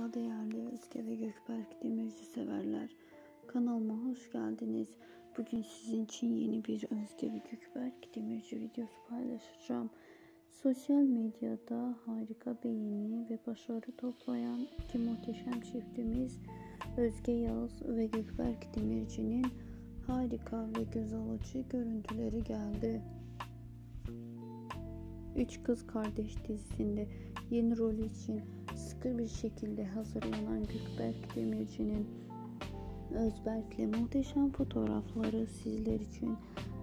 Merhaba değerli Özge ve Gökberk Demirci severler. Kanalıma hoş geldiniz. Bugün sizin için yeni bir Özge ve Gökberk Demirci videosu paylaşacağım. Sosyal medyada harika beğeni ve başarı toplayan iki muhteşem çiftimiz Özge Yağız ve Gökberk Demirci'nin harika ve göz alıcı görüntüleri geldi. Üç Kız Kardeş dizisinde yeni rol için sıkı bir şekilde hazırlanan Gökberk Demirci'nin Özberk'le muhteşem fotoğrafları sizler için